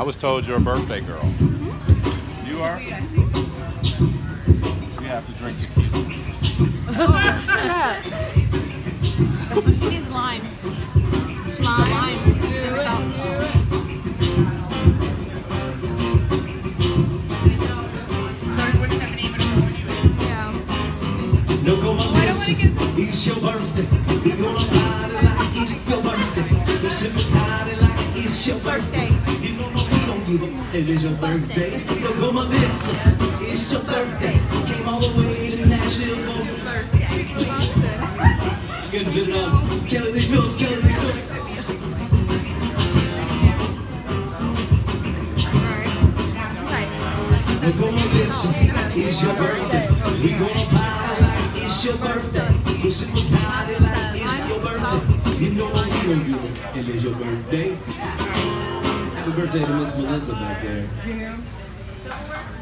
was told you're a birthday girl. You are? We have to drink tequila. She needs lime. She needs a lime. No go on this, it's your birthday. We're gonna party like it's your birthday. We're sipping party like it's your birthday. You know no, we don't give up, it is your birthday. No go on this, it's your birthday. Came all the way to Nashville for your birthday. Good to fit it up. Kelly Lee Phillips, Kelly Lee Phillips. No go on this, it's your birthday. We gonna party like it's your birthday. We're sipping party like it's your birthday. You know what we don't do, it is your birthday. Happy birthday to Miss Melissa back there.